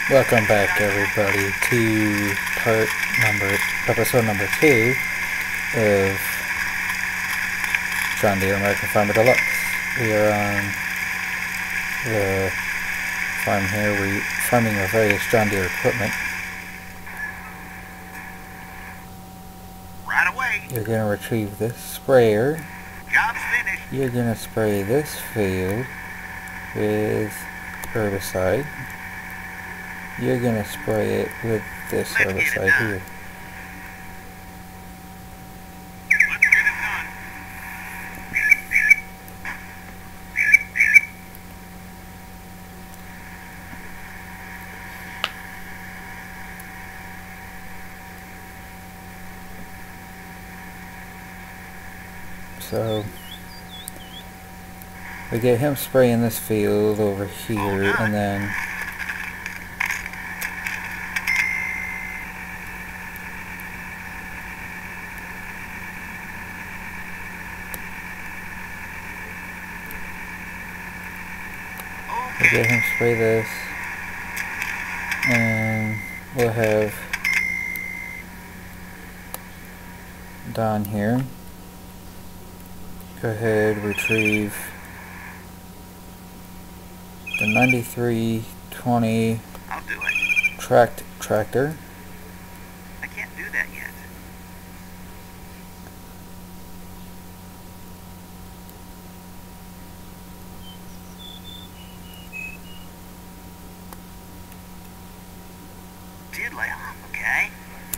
Welcome back, everybody, to episode number 2 of John Deere American Farmer Deluxe. We are on the farm here. We're farming with various John Deere equipment. Right away. You're going to retrieve this sprayer. Job's finished. You're going to spray this field with herbicide. You're going to spray it with this herbicide here. Let's get it done. So we get him spraying this field over here, and then we get him spray this, and we'll have Don here go ahead, retrieve the 9320 I'll do it. tractor. I can't do that yet. Did lay off, okay?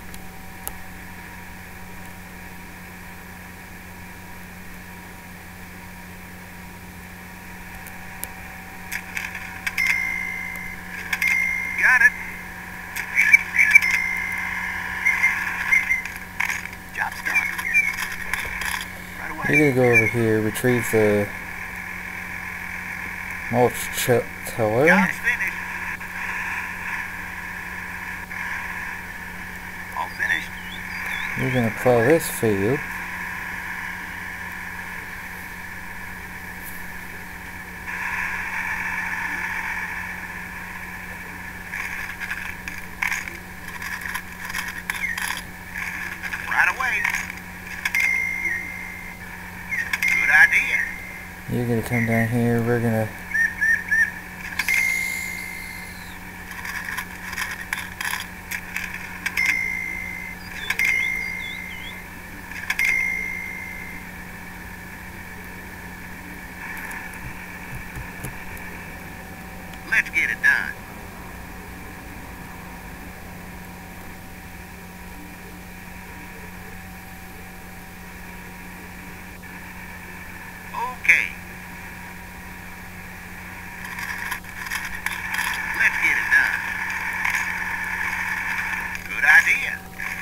Got it. Job's done. Right away. You're gonna go over here, retrieve the mulch tiller. Job's finished. All finished. You're gonna plow this field. Right away. Good idea. You're gonna come down here. We're gonna Let's get it done. Okay. Let's get it done. Good idea.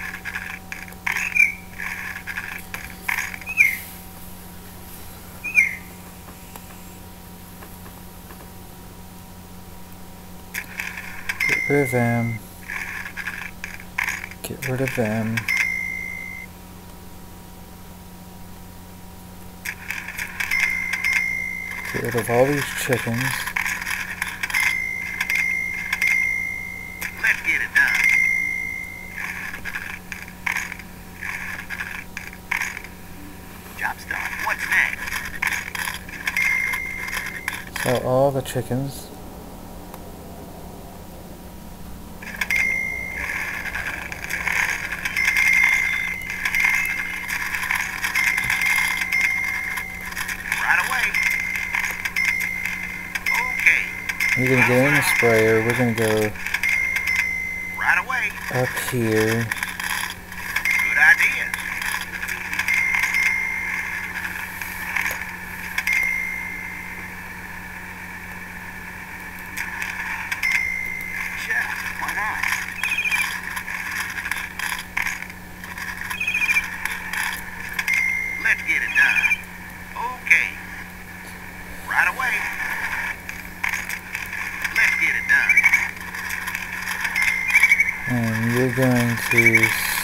get rid of them. Get rid of them. Get rid of all these chickens. Let's get it done. Job's done. What's next? Sell all the chickens. Right away. Okay. You're gonna get in the sprayer. We're gonna go Right away. up here. Good idea. Sure, why not? Let's get it done. Okay. Right away. Let's get it done. And you're going to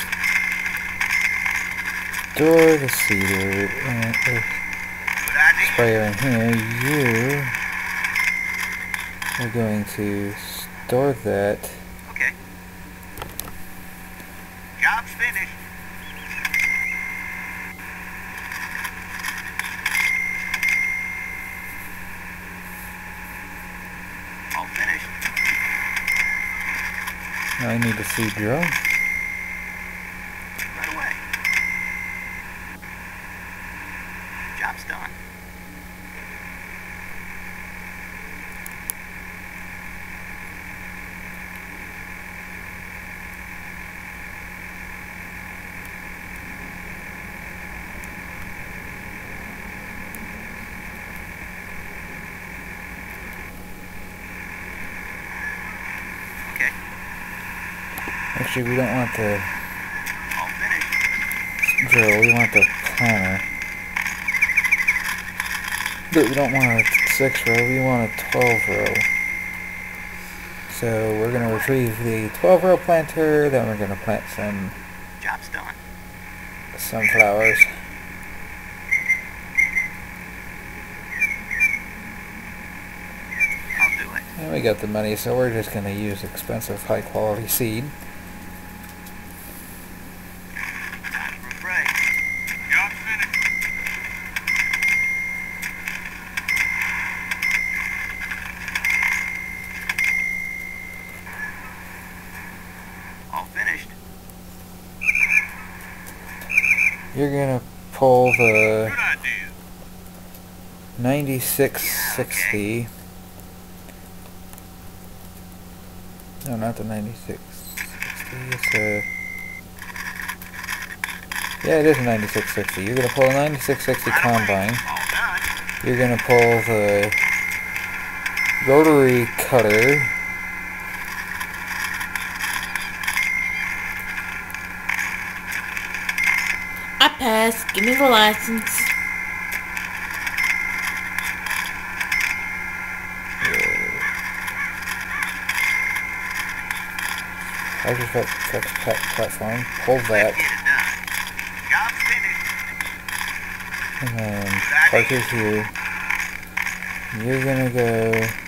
store the seeder and Good idea. sprayer in here. You are going to store that. Okay. Job's finished. All finished. Now I need to see drill. Right away. Job's done. Okay. Actually, we don't want the All finished. drill, we want the planter. But we don't want a 6 row, we want a 12 row. So we're going to retrieve the 12 row planter, then we're going to plant some Job's done. sunflowers. I'll do it. And we got the money, so we're just going to use expensive high quality seed. Time for a break. Job's finished. All finished. You're going to pull the Good idea. 9660. No, not the 9660. It's a... Yeah, it is a 9660. You're going to pull a 9660 combine. All done. You're going to pull the rotary cutter. I pass. Give me the license. Hydro truck platform. Pull that. Get it done. Job's finished. And then park it here. You're going to go...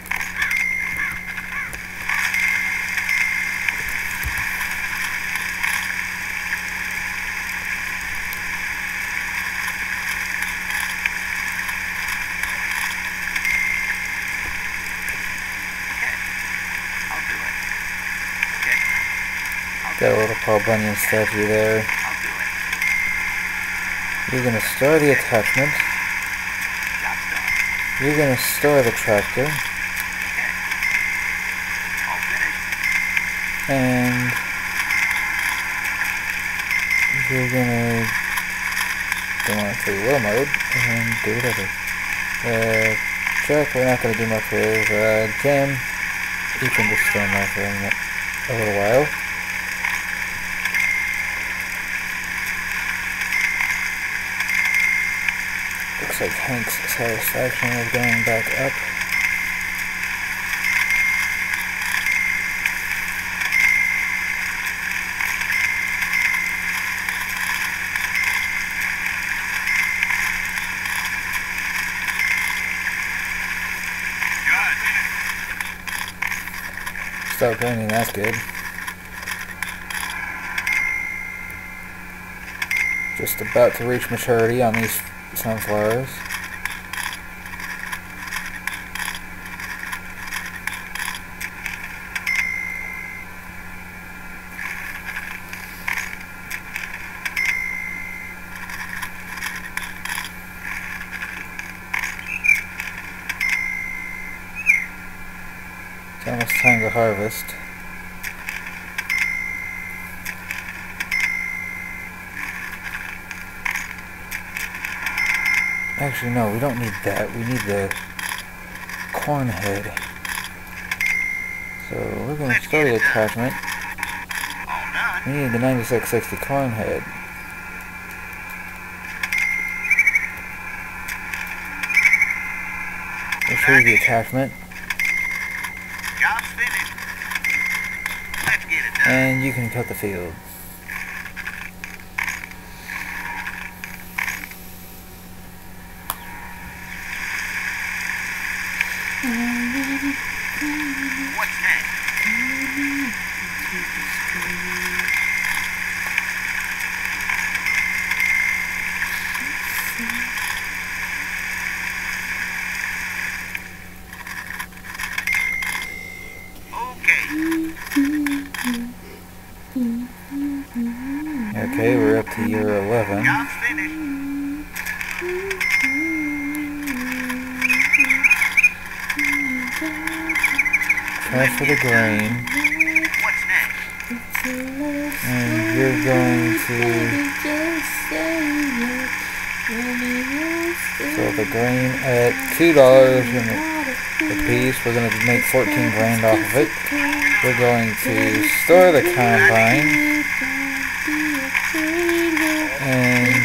I'll do it. Okay. Got a little Paul Bunyan statue there. I'll do it. You're going to store the attachment. Job's done. You're going to store the tractor. Okay. All finished. And you're going to go on free will mode and do whatever. Truck, we're not going to do much with. Jim, you can just stand there for a little while. Looks like Hank's satisfaction is going back up. Stop painting, that's good. Just about to reach maturity on these sunflowers. It's almost time to harvest. Actually, no, we don't need that. We need the corn head. So we're going to store the attachment. All done. We need the 9660 corn head. Retrieve the attachment. Job's finished. Let's get it done. And you can cut the field. What's next? Okay, we're up to year 11. Job's finished. Transfer the grain. What's next? And you're going to... So the grain at $2 a piece, we're going to make 14 grand off of it. We're going to store the combine. And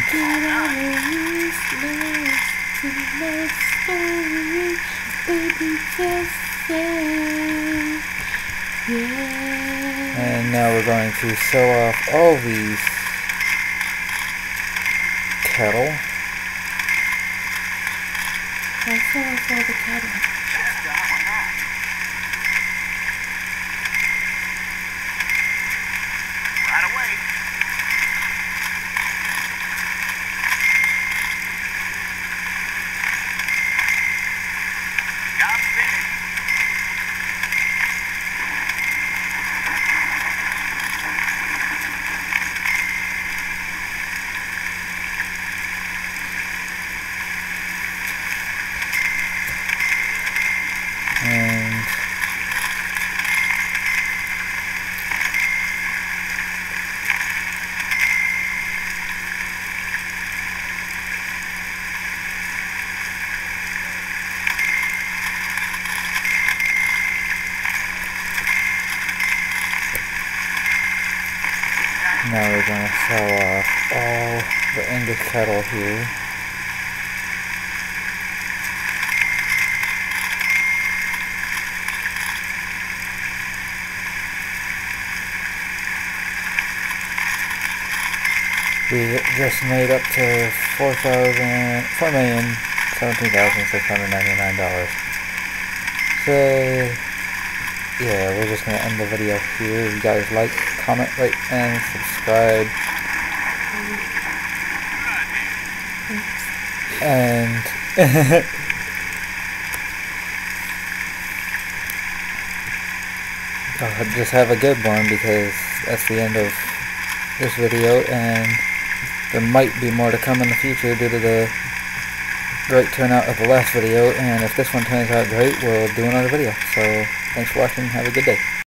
now we're going to sell off all these cattle. I'll sell off all the cattle. Just why not? Right away. Job's finished. And now we're going to sell off all the English cattle here. We just made up to $4,017,699. So yeah, we're just gonna end the video here. You guys like, comment, rate, and subscribe. And just have a good one, because that's the end of this video, and there might be more to come in the future due to the great turnout of the last video, and if this one turns out great, we'll do another video. So thanks for watching, have a good day.